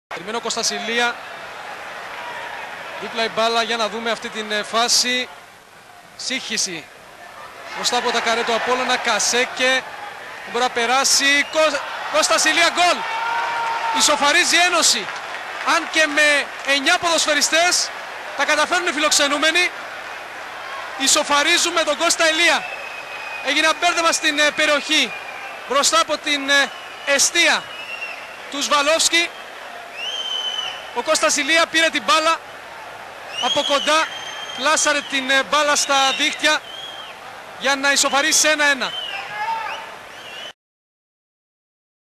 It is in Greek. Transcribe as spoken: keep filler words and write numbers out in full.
Περιμένω ο Κώστας Ηλία. Δίπλα η μπάλα για να δούμε αυτή την φάση. Σύγχυση. Μπροστά από τα καρέ του Απόλλωνα. Κασέκε. Μπορεί να περάσει. Κω... Κώστας Ηλία, γκολ. Ισοφαρίζει Ένωση. Αν και με εννιά ποδοσφαιριστές τα καταφέρνουν οι φιλοξενούμενοι. Ισοφαρίζουμε τον Κώστα Ηλία. Έγινε ένα μπέρδεμα στην περιοχή. Μπροστά από την εστία του Σβαλόφσκι. Ο Κώστας Ηλία πήρε την μπάλα από κοντά, πλάσαρε την μπάλα στα δίχτυα για να ισοφαρίσει ένα ένα.